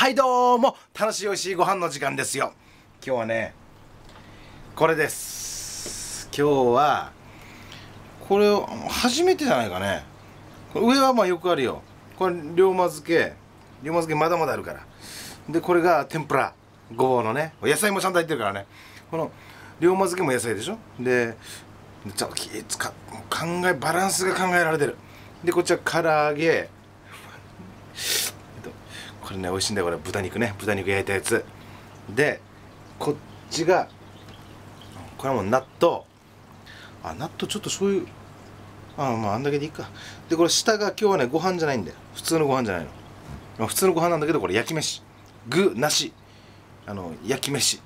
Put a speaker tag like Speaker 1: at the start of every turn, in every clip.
Speaker 1: はいどうも、楽しいおいしいご飯の時間ですよ。今日はねこれです。今日はこれを初めてじゃないかね。これ上はまあよくあるよ。これ龍馬漬けまだまだあるから。でこれが天ぷら、ごぼうのね、野菜もちゃんと入ってるからね。この龍馬漬けも野菜でしょ。でちょっとバランスが考えられてる。でこっちは唐揚げこれね美味しいんだよ。これ豚肉焼いたやつで、こっちがこれはもう納豆。納豆ちょっと醤油まああんだけでいいか。でこれ下が今日はねご飯じゃないんだよ。普通のご飯じゃないの。まあ、普通のご飯なんだけどこれ焼き飯、具なし焼き飯。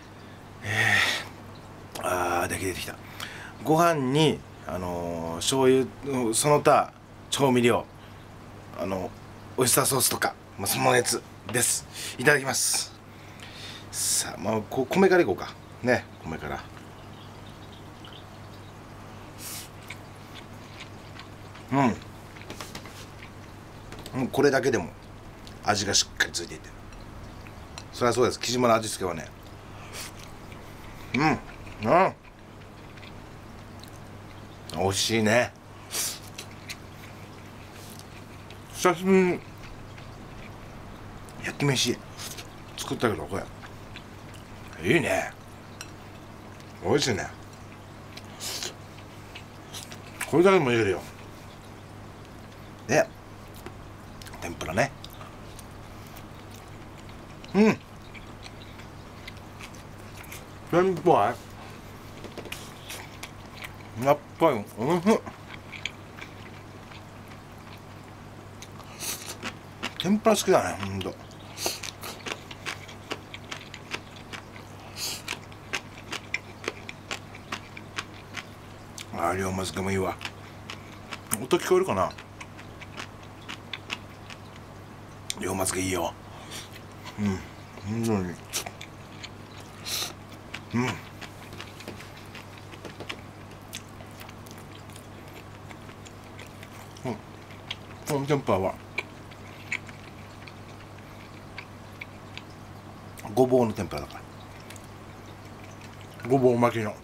Speaker 1: 出てきた。ご飯に醤油その他調味料オイスターソースとか、まあ、そのやつです。いただきます。さあ、まあ、米からいこうかね。米からもうこれだけでも味がしっかりついていて、そりゃそうです。木島の味付けはね美味しいね。久しぶりに焼き飯作ったけどこれいいね。美味しいね。これだけでもいけるよ。で天ぷらね。天ぷらやっぱりおいしい。天ぷら好きだね、ほんと。龍馬漬けもいいわ。音聞こえるかな。龍馬漬けいいよ。本当にこの天ぷらはごぼうの天ぷらだから、ごぼう巻きの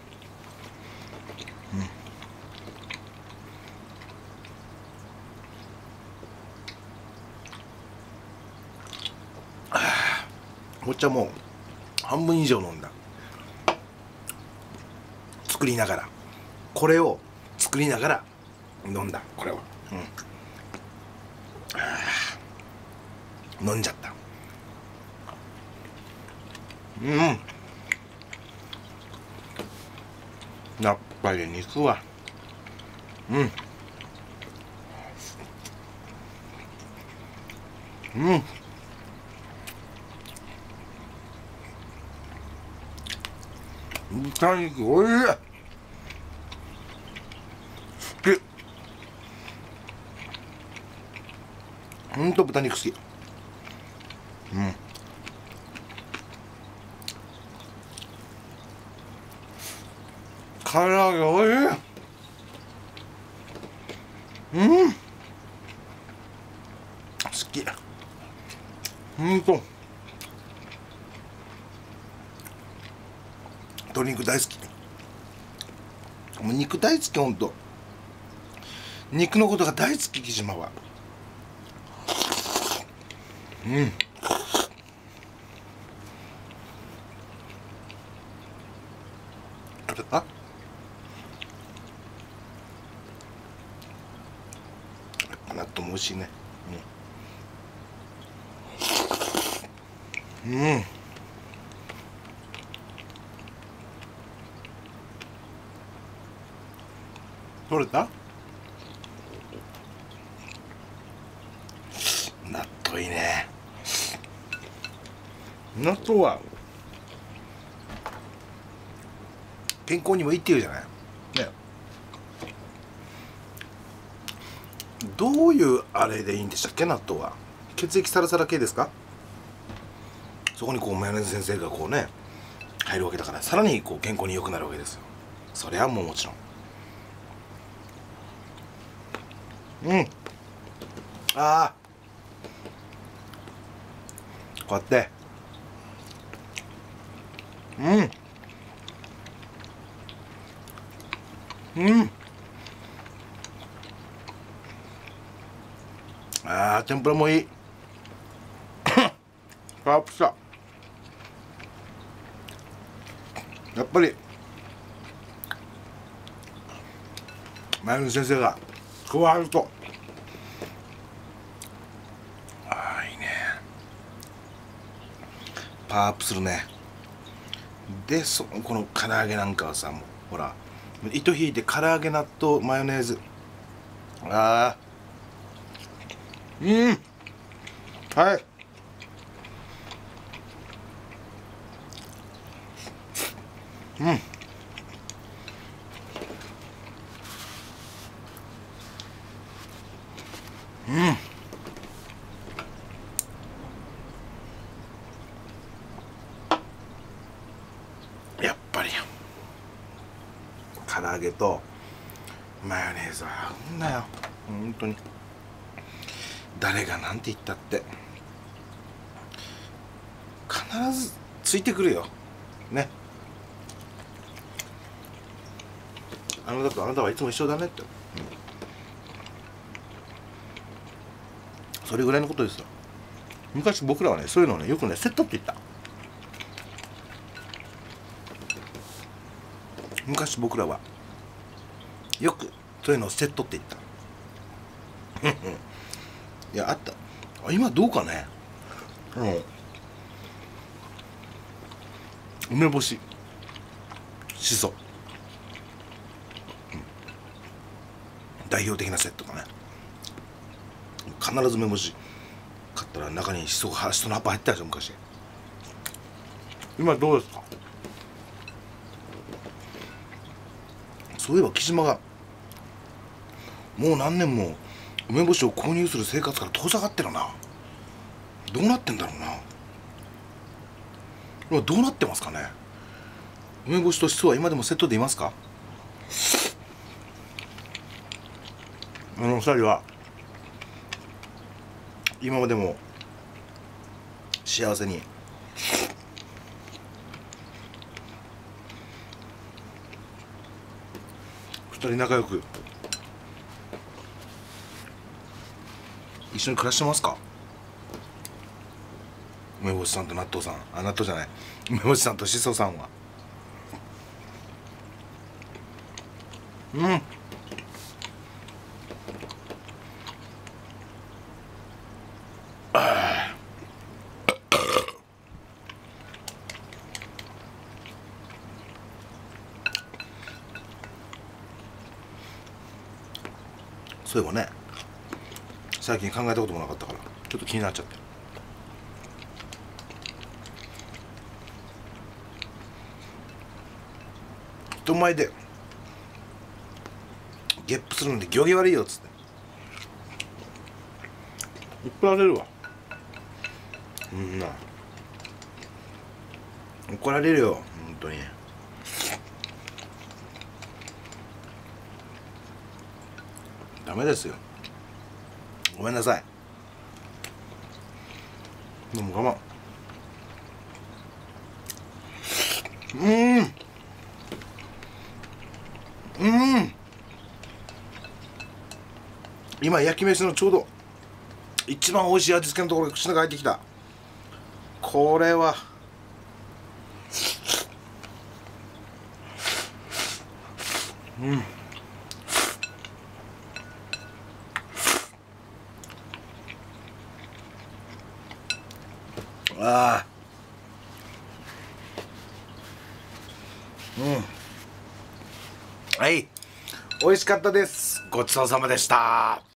Speaker 1: お茶も半分以上飲んだ。これを作りながら飲んだ。これを飲んじゃった。やっぱり肉は豚肉おいしい。好き。ほんと豚肉好き。唐揚げおいしい。好き。ほんと鶏肉大好き。もう肉大好き。ほんと肉のことが大好き、木島は。取れた。納豆も美味しいね。取れた。納豆いいね。納豆は健康にもいいっていうじゃないね。どういうあれでいいんでしたっけ。納豆は血液サラサラ系ですか。そこにこうマヨネーズ先生がこうね入るわけだから、さらにこう健康に良くなるわけですよ。それはもうもちろんこうやって天ぷらもいいパワーアップした。やっぱり前の先生が加わるといいね。パワーアップするね。でこの唐揚げなんかはさ、もうほら糸引いて唐揚げ納豆マヨネーズ、はい。やっぱり唐揚げとマヨネーズは合うんだよ、本当に。誰がなんて言ったって必ずついてくるよね。あなたとあなたはいつも一緒だねって、それぐらいのことですよ。昔僕らはね、そういうのをね、よくねセットって言った。昔僕らはよくそういうのをセットって言ったいや、あった。今どうかね。梅干し、しそ、代表的なセットだね。必ず梅干し買ったら中にしその葉っぱ入ってたでしょ昔。今どうですか。そういえば木島がもう何年も梅干しを購入する生活から遠ざかってるな。どうなってんだろうな。今どうなってますかね。梅干しとしそは今でもセットでいますか。二人は今までも幸せに二人仲良く一緒に暮らしてますか。梅干しさんと納豆さん、納豆じゃない、梅干しさんとしそさんは。そういえばね、最近考えたこともなかったからちょっと気になっちゃって。人前でゲップするので行儀悪いよっつって怒られるわ。怒られるよ本当に。ダメですよ、ごめんなさい。でも我慢。今焼き飯のちょうど一番美味しい味付けのところに口の中入ってきた。これははい、美味しかったです。ごちそうさまでした。